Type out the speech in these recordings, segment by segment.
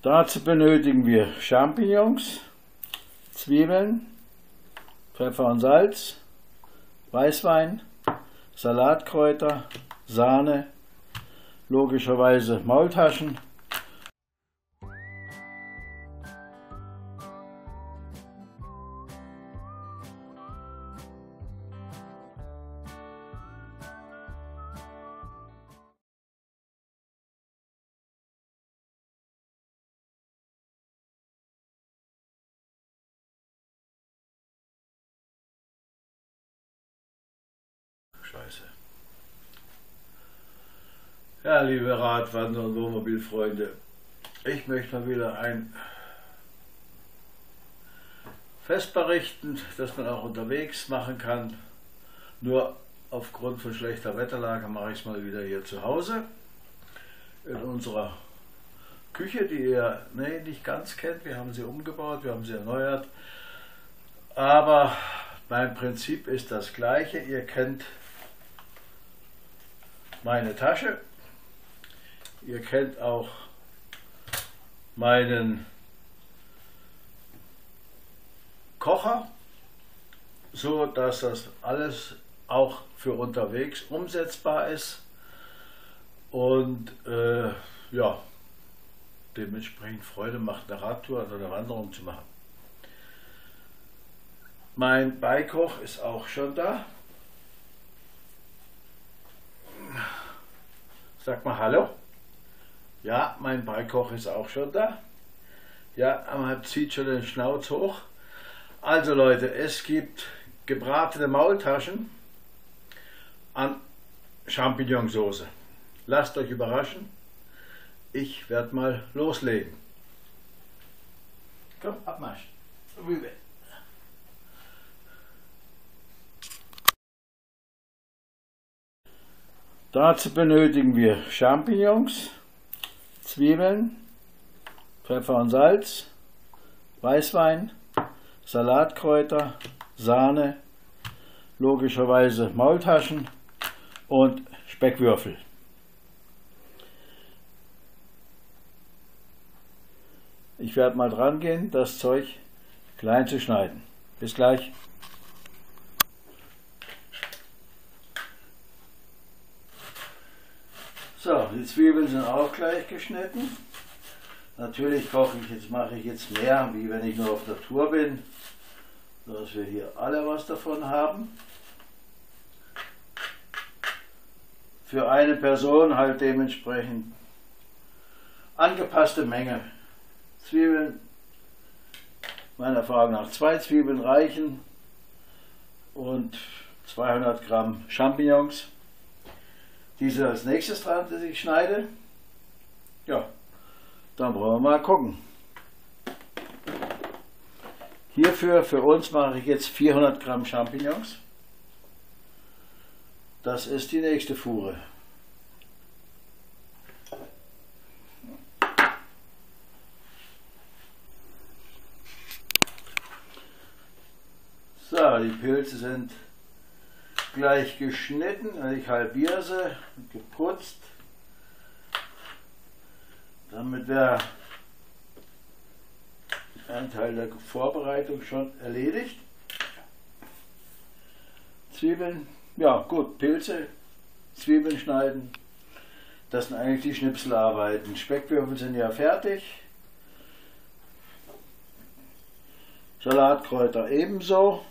Dazu benötigen wir Champignons, Zwiebeln, Pfeffer und Salz, Weißwein, Salatkräuter, Sahne, logischerweise Maultaschen, Scheiße. Ja, liebe Radwander- und Wohnmobilfreunde, ich möchte mal wieder ein Fest berichten, das man auch unterwegs machen kann. Nur aufgrund von schlechter Wetterlage mache ich es mal wieder hier zu Hause in unserer Küche, die ihr nicht ganz kennt. Wir haben sie umgebaut, wir haben sie erneuert, aber mein Prinzip ist das gleiche. Ihr kennt meine Tasche, ihr kennt auch meinen Kocher, so dass das alles auch für unterwegs umsetzbar ist und ja, dementsprechend Freude macht, eine Radtour oder eine Wanderung zu machen. Mein Beikoch ist auch schon da. Sag mal hallo. Ja, mein Beikoch ist auch schon da. Ja, man zieht schon den Schnauz hoch. Also Leute, es gibt gebratene Maultaschen an Champignonsauce. Lasst euch überraschen. Ich werde mal loslegen. Komm, Abmarsch. Rüber. Dazu benötigen wir Champignons, Zwiebeln, Pfeffer und Salz, Weißwein, Salatkräuter, Sahne, logischerweise Maultaschen und Speckwürfel. Ich werde mal dran gehen, das Zeug klein zu schneiden. Bis gleich. So, die Zwiebeln sind auch gleich geschnitten. Natürlich mache ich jetzt mehr, wie wenn ich nur auf der Tour bin, dass wir hier alle was davon haben. Für eine Person halt dementsprechend angepasste Menge. Zwiebeln, meiner Erfahrung nach 2 Zwiebeln reichen und 200 Gramm Champignons. Diese als nächstes dran, das ich schneide. Ja, dann wollen wir mal gucken. Hierfür, für uns mache ich jetzt 400 Gramm Champignons. Das ist die nächste Fuhre. So, die Pilze sind gleich geschnitten, ich halbiere sie und geputzt, damit wäre ein Teil der Vorbereitung schon erledigt. Zwiebeln, ja gut, Pilze, Zwiebeln schneiden, das sind eigentlich die Schnipselarbeiten. Speckwürfel sind ja fertig, Salatkräuter ebenso.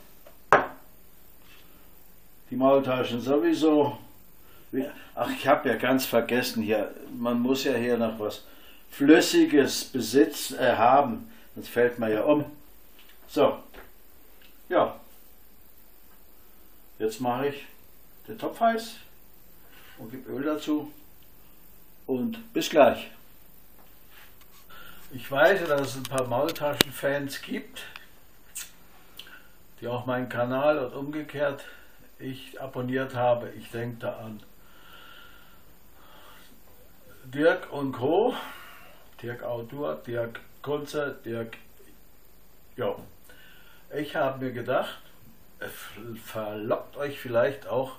Die Maultaschen sowieso. Ach, ich habe ja ganz vergessen hier, man muss ja hier noch was Flüssiges haben, sonst fällt man ja um. So, ja, jetzt mache ich den Topf heiß und gebe Öl dazu und bis gleich. Ich weiß, dass es ein paar Maultaschen-Fans gibt, die auch meinen Kanal und umgekehrt ich abonniert habe. Ich denke da an Dirk und Co., Dirk Outdoor, Dirk Kunze, Dirk, ja. Ich habe mir gedacht, es verlockt euch vielleicht auch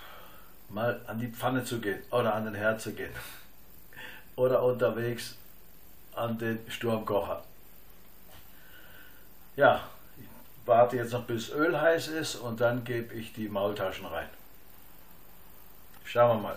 mal an die Pfanne zu gehen oder an den Herd zu gehen oder unterwegs an den Sturmkocher. Ja, ich warte jetzt noch bis Öl heiß ist und dann gebe ich die Maultaschen rein. Schauen wir mal.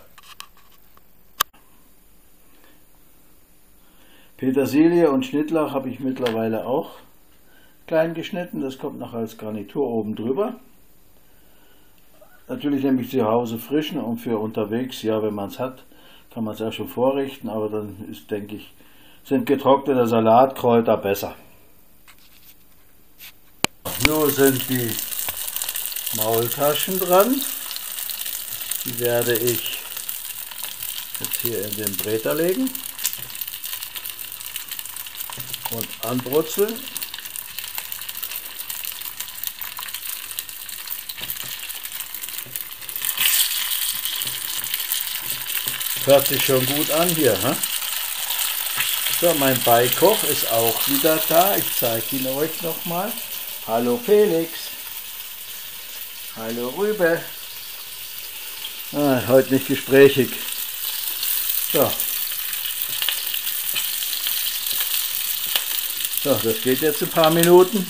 Petersilie und Schnittlauch habe ich mittlerweile auch klein geschnitten. Das kommt noch als Garnitur oben drüber. Natürlich nehme ich zu Hause frischen und für unterwegs, ja, wenn man es hat, kann man es auch schon vorrichten, aber dann ist, denke ich, sind getrocknete Salatkräuter besser. Nun sind die Maultaschen dran. Die werde ich jetzt hier in den Bräter legen und anbrutzeln. Hört sich schon gut an hier. Hm? So, mein Beikoch ist auch wieder da. Ich zeige ihn euch nochmal. Hallo Felix. Hallo Rübe. Heute nicht gesprächig. So. So, das geht jetzt ein paar Minuten.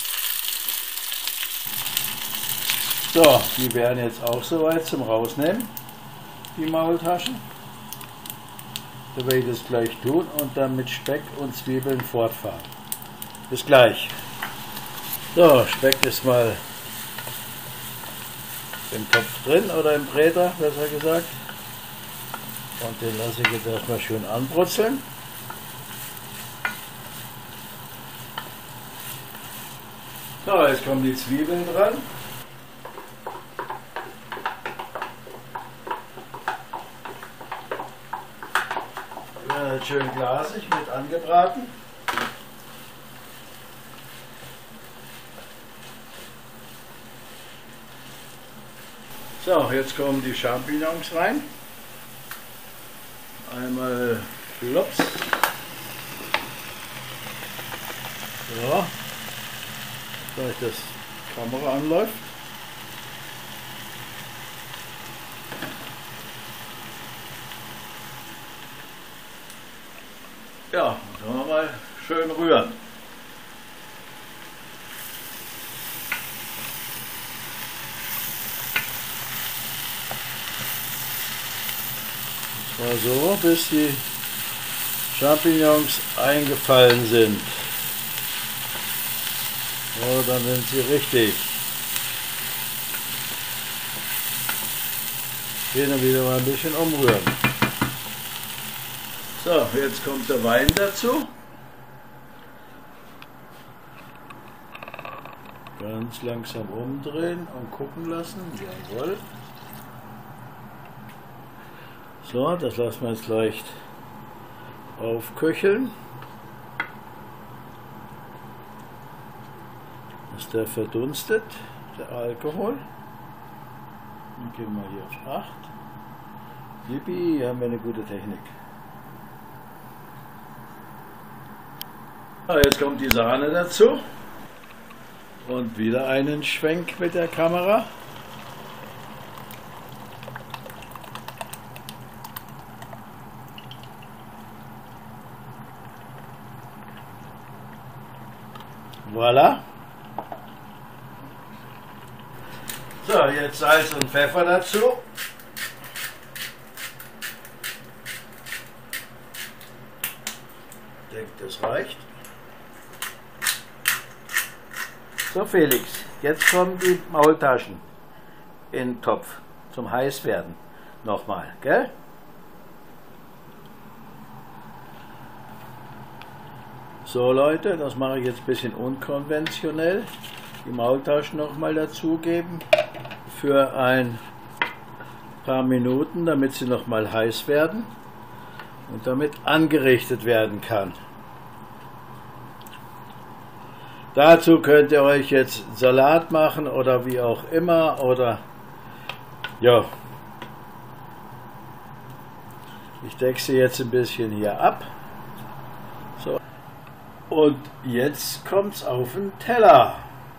So, die werden jetzt auch soweit zum Rausnehmen, die Maultaschen. Da werde ich das gleich tun und dann mit Speck und Zwiebeln fortfahren. Bis gleich. So, Speck ist mal im Topf drin oder im Bräter, besser gesagt. Und den lasse ich jetzt erstmal schön anbrutzeln. So, jetzt kommen die Zwiebeln dran. Schön glasig mit angebraten. So, jetzt kommen die Champignons rein. Einmal plops. So, gleich das Kamera anläuft. Ja, dann wir mal schön rühren. Das war so, bis die Champignons eingefallen sind. So, dann sind sie richtig. Hier dann wieder mal ein bisschen umrühren. So, jetzt kommt der Wein dazu. Ganz langsam umdrehen und gucken lassen. Jawohl. So, das lassen wir jetzt leicht aufköcheln. Dass der verdunstet, der Alkohol. Dann gehen wir hier auf 8. Yippie, hier haben wir eine gute Technik. Jetzt kommt die Sahne dazu und wieder einen Schwenk mit der Kamera. Voilà. So, jetzt Salz und Pfeffer dazu. Ich denke, das reicht. So Felix, jetzt kommen die Maultaschen in den Topf zum Heißwerden. Nochmal, gell? So Leute, das mache ich jetzt ein bisschen unkonventionell. Die Maultaschen nochmal dazugeben für ein paar Minuten, damit sie nochmal heiß werden und damit angerichtet werden kann. Dazu könnt ihr euch jetzt Salat machen oder wie auch immer oder ja. Ich decke sie jetzt ein bisschen hier ab. So. Und jetzt kommt es auf den Teller.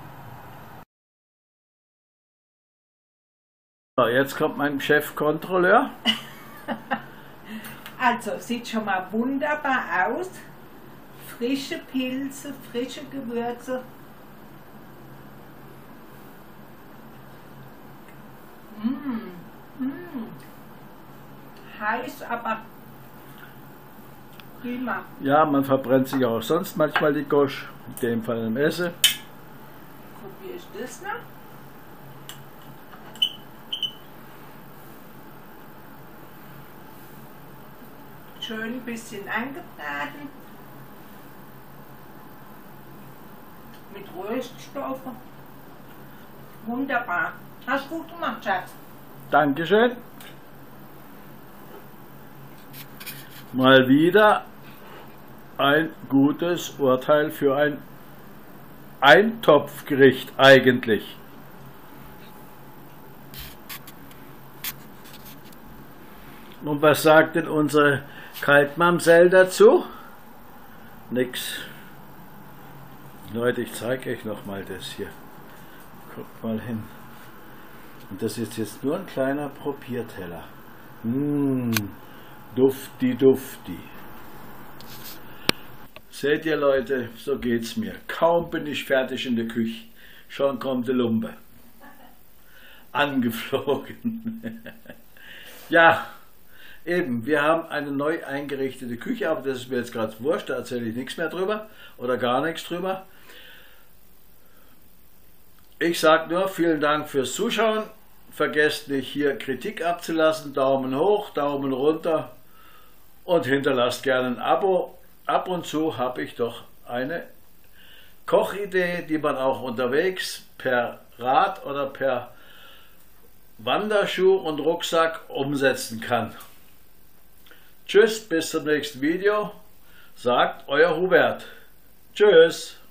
So, jetzt kommt mein Chefkontrolleur. Also, sieht schon mal wunderbar aus. frische Pilze, frische Gewürze. Heiß, aber prima. Ja, man verbrennt sich auch sonst manchmal die Gosch, in dem Fall im Essen. Probiere ich das noch? Schön ein bisschen angebraten. Mit Röststoffen. Wunderbar. Hast gut gemacht, Schatz. Dankeschön. Mal wieder ein gutes Urteil für ein Eintopfgericht eigentlich. Und was sagt denn unsere Kaltmamsell dazu? Nix. Leute, ich zeige euch noch mal das hier. Guckt mal hin. Und das ist jetzt nur ein kleiner Probierteller. Dufti, dufti. Seht ihr, Leute, so geht's mir. Kaum bin ich fertig in der Küche, schon kommt der Lumpe. Angeflogen. Ja, eben, wir haben eine neu eingerichtete Küche, aber das ist mir jetzt gerade wurscht, da erzähle ich nichts mehr drüber oder gar nichts drüber. Ich sage nur, vielen Dank fürs Zuschauen. Vergesst nicht, hier Kritik abzulassen, Daumen hoch, Daumen runter und hinterlasst gerne ein Abo. Ab und zu habe ich doch eine Kochidee, die man auch unterwegs per Rad oder per Wanderschuh und Rucksack umsetzen kann. Tschüss, bis zum nächsten Video. Sagt euer Hubert. Tschüss.